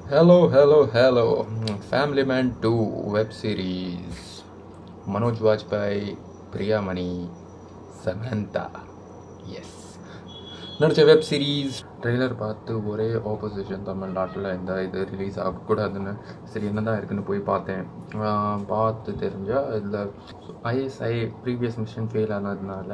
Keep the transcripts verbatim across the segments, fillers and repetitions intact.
Hello, hello, hello. Family Man two web series. Manoj Bajpayee, Priya, Samantha. Yes. நடித்த web series trailer பார்த்து ஒரே opposition தமிழ்நாட்டில் இந்த இது ரிலீஸ் ஆகக்கூடாதுன்னு சரி என்ன தான் இருக்குன்னு போய் பார்த்தேன். பார்த்து தெரிஞ்சால் இதில் ஐஎஸ்ஐ ப்ரீவியஸ் மிஷன் ஃபெயில் ஆனதுனால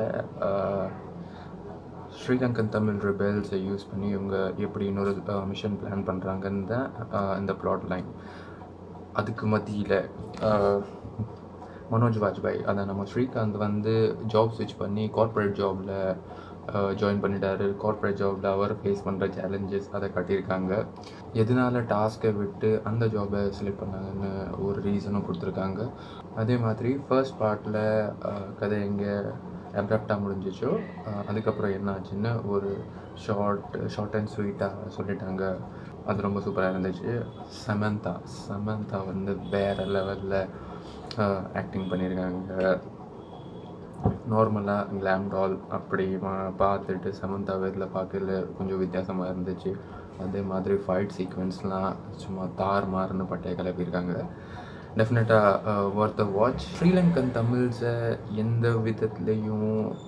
ஸ்ரீலங்கன் தமிழ் ரிபெல்ஸை யூஸ் பண்ணி இவங்க எப்படி இன்னொரு மிஷன் பிளான் பண்ணுறாங்கன்னு தான் இந்த ப்ளாட் லைன். அதுக்கு மத்தியில் மனோஜ் வாஜ்பாய் அதை நம்ம ஸ்ரீகாந்த் வந்து ஜாப் ஸ்விட்ச் பண்ணி கார்ப்பரேட் ஜாபில் ஜாயின் பண்ணிட்டாரு. கார்ப்பரேட் ஜாபில் அவர் ஃபேஸ் பண்ணுற சேலஞ்சஸ் அதை காட்டியிருக்காங்க. எதனால டாஸ்க்கை விட்டு அந்த ஜாபை செலக்ட் பண்ணாங்கன்னு ஒரு ரீசனும் கொடுத்துருக்காங்க. அதே மாதிரி ஃபர்ஸ்ட் பார்ட்டில் கதை எங்கே அப்ரப்டாக முடிஞ்சிச்சோ அதுக்கப்புறம் என்ன ஆச்சுன்னு ஒரு ஷார்ட் ஷார்ட் அண்ட் ஸ்வீட்டாக சொல்லிட்டாங்க. அது ரொம்ப சூப்பராக இருந்துச்சு. சமந்தா சமந்தா வந்து வேறு லெவலில் ஆக்டிங் பண்ணியிருக்காங்க. நார்மலாக கிளாம் டால் அப்படி பார்த்துட்டு சமந்தாவை இதில் பார்க்கல கொஞ்சம் வித்தியாசமாக இருந்துச்சு. அதே மாதிரி ஃபைட் சீக்வென்ஸ்லாம் சும்மா தார் மாறுன்னு பட்டையை கிளப்பியிருக்காங்க. டெஃபினட்டாக ஒர்த் அ வாட்ச். ஸ்ரீலங்கன் தமிழ்ஸை எந்த விதத்துலேயும்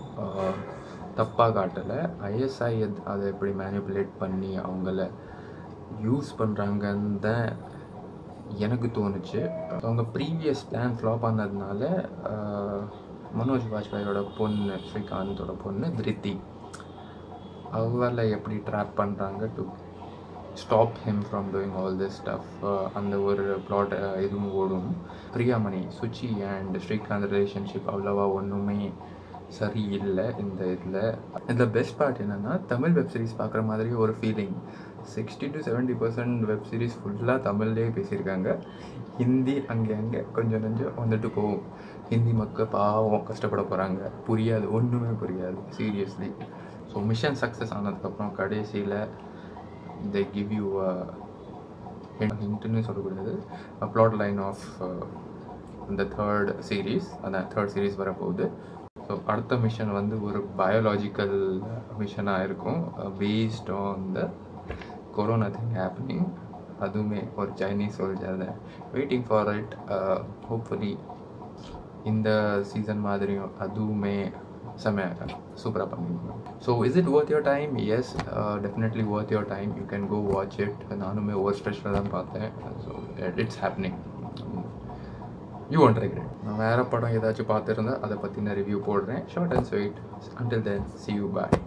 தப்பாக காட்டலை. ஐஎஸ்ஐ அதை எப்படி மேனிப்புலேட் பண்ணி அவங்கள யூஸ் பண்ணுறாங்கன்னு தான் எனக்கு தோணுச்சு. அவங்க ப்ரீவியஸ் பிளான் ஃப்ளாப் ஆனதுனால மனோஜ் வாஜ்பாயோட பொண்ணு ஸ்ரீகாந்தோட பொண்ணு திருத்தி அவளை எப்படி ட்ராப் பண்ணுறாங்க to stop him from doing all this stuff அந்த ஒரு ப்ளாட் இதுவும் ஓடும். பிரியாமணி சுச்சி அண்ட் ஸ்ரீகாந்த் ரிலேஷன்ஷிப் அவ்வளோவா ஒன்றுமே சரியில்லை இந்த இதில். இதில் பெஸ்ட் பார்ட் என்னென்னா தமிழ் வெப் சீரிஸ் பார்க்குற மாதிரி ஒரு feeling. Sixty to seventy percent web series ஃபுல்லாக தமிழ்லேயே பேசியிருக்காங்க. ஹிந்தி அங்கே அங்கே கொஞ்சம் கொஞ்சம் வந்துட்டு போகும். ஹிந்தி மக்கள் பாவம் கஷ்டப்பட போகிறாங்க. புரியாது, ஒன்றுமே புரியாது சீரியஸ்லி. ஸோ மிஷன் சக்ஸஸ் ஆனதுக்கப்புறம் கடைசியில் they give you a hintன்னு சொல்லக்கூடாது ப்ளாட் லைன் ஆஃப் இந்த தேர்ட் சீரீஸ். அந்த தேர்ட் சீரீஸ் வரப்போகுது. ஸோ அடுத்த மிஷன் வந்து ஒரு பயாலாஜிக்கல் மிஷனாக இருக்கும் based on the corona thing happening. அதுவுமே ஒரு சைனீஸ் சோல்ஜர் தான். Waiting for it. ஹோப்ஃபுல்லி இந்த சீசன் மாதிரியும் அதுவுமே செம்மையாக சூப்பராக பண்ணிருக்கோம். So is it worth your time? Yes, definitely worth your time. You can go watch it. நானுமே ஓவர் ஸ்ட்ரெச்சில் தான் பார்த்தேன். So it's happening. You won't regret. நான் வேறு படம் ஏதாச்சும் பார்த்துருந்தா அதை பற்றி நான் ரிவ்யூ போடுறேன். Short and sweet. Until then see you, bye.